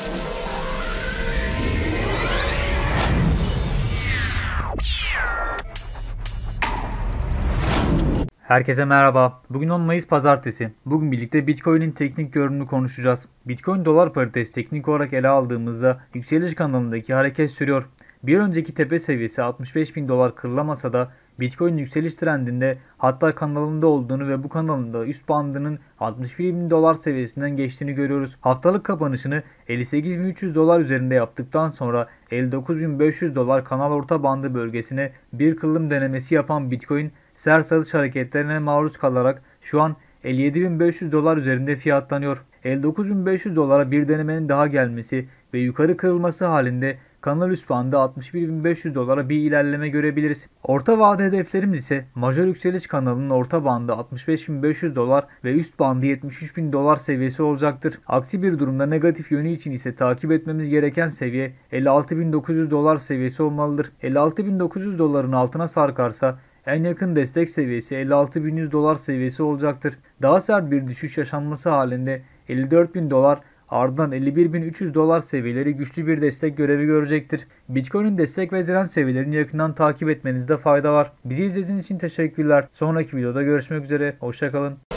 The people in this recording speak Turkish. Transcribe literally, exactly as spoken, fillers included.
Herkese merhaba. Bugün on Mayıs Pazartesi. Bugün birlikte Bitcoin'in teknik görünümünü konuşacağız. Bitcoin dolar paritesi teknik olarak ele aldığımızda yükseliş kanalındaki hareket sürüyor. Bir önceki tepe seviyesi altmış beş bin dolar kırılamasa da Bitcoin yükseliş trendinde, hatta kanalında olduğunu ve bu kanalında üst bandının altmış bir bin dolar seviyesinden geçtiğini görüyoruz. Haftalık kapanışını elli sekiz bin üç yüz dolar üzerinde yaptıktan sonra elli dokuz bin beş yüz dolar kanal orta bandı bölgesine bir kırılım denemesi yapan Bitcoin sert satış hareketlerine maruz kalarak şu an elli yedi bin beş yüz dolar üzerinde fiyatlanıyor. elli dokuz bin beş yüz dolara bir denemenin daha gelmesi ve yukarı kırılması halinde kanal üst bandı altmış bir bin beş yüz dolara bir ilerleme görebiliriz. Orta vade hedeflerimiz ise majör yükseliş kanalının orta bandı altmış beş bin beş yüz dolar ve üst bandı yetmiş üç bin dolar seviyesi olacaktır. Aksi bir durumda negatif yönü için ise takip etmemiz gereken seviye elli altı bin dokuz yüz dolar seviyesi olmalıdır. elli altı bin dokuz yüz doların altına sarkarsa en yakın destek seviyesi elli altı bin yüz dolar seviyesi olacaktır. Daha sert bir düşüş yaşanması halinde elli dört bin dolar, ardından elli bir bin üç yüz dolar seviyeleri güçlü bir destek görevi görecektir. Bitcoin'in destek ve direnç seviyelerini yakından takip etmenizde fayda var. Bizi izlediğiniz için teşekkürler. Sonraki videoda görüşmek üzere. Hoşça kalın.